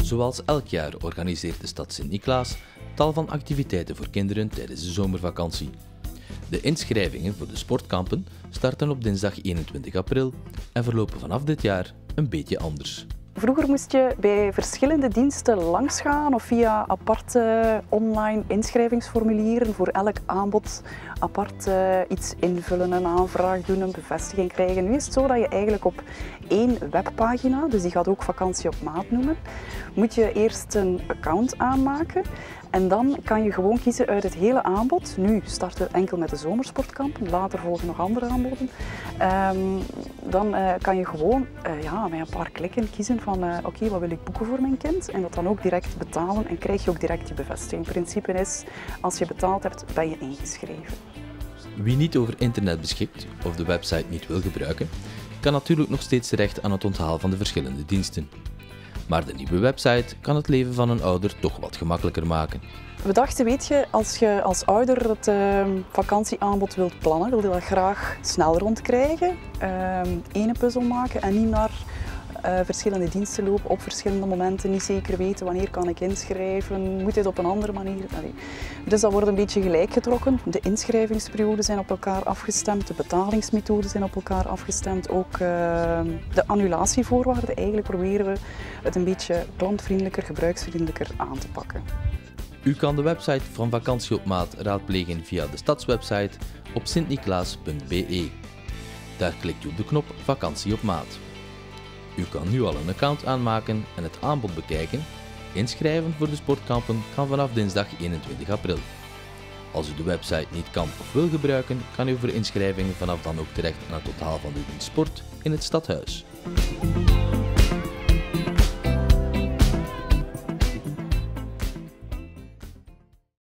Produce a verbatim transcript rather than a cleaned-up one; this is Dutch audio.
Zoals elk jaar organiseert de stad Sint-Niklaas tal van activiteiten voor kinderen tijdens de zomervakantie. De inschrijvingen voor de sportkampen starten op dinsdag eenentwintig april en verlopen vanaf dit jaar een beetje anders. Vroeger moest je bij verschillende diensten langsgaan of via aparte online inschrijvingsformulieren voor elk aanbod apart uh, iets invullen, een aanvraag doen, een bevestiging krijgen. Nu is het zo dat je eigenlijk op één webpagina, dus die gaat ook vakantie op maat noemen, moet je eerst een account aanmaken. En dan kan je gewoon kiezen uit het hele aanbod. Nu starten we enkel met de zomersportkampen, later volgen nog andere aanboden. Um, dan uh, kan je gewoon uh, ja, met een paar klikken kiezen van uh, oké, okay, wat wil ik boeken voor mijn kind? En dat dan ook direct betalen en krijg je ook direct je bevestiging. Het principe is, als je betaald hebt, ben je ingeschreven. Wie niet over internet beschikt of de website niet wil gebruiken, kan natuurlijk nog steeds terecht aan het onthaal van de verschillende diensten. Maar de nieuwe website kan het leven van een ouder toch wat gemakkelijker maken. We dachten, weet je, als je als ouder het uh, vakantieaanbod wilt plannen, wil je dat graag snel rondkrijgen, uh, ene puzzel maken en niet naar uh, verschillende diensten lopen op verschillende momenten, niet zeker weten wanneer kan ik inschrijven, moet dit op een andere manier. Allee. Dus dat wordt een beetje gelijk getrokken. De inschrijvingsperioden zijn op elkaar afgestemd, de betalingsmethoden zijn op elkaar afgestemd, ook uh, de annulatievoorwaarden. Eigenlijk proberen we het een beetje klantvriendelijker, gebruiksvriendelijker aan te pakken. U kan de website van Vakantie op Maat raadplegen via de stadswebsite op sintniklaas punt b e. Daar klikt u op de knop Vakantie op Maat. U kan nu al een account aanmaken en het aanbod bekijken. Inschrijven voor de sportkampen kan vanaf dinsdag eenentwintig april. Als u de website niet kan of wil gebruiken, kan u voor inschrijvingen vanaf dan ook terecht aan het totaal van de dienst sport in het stadhuis.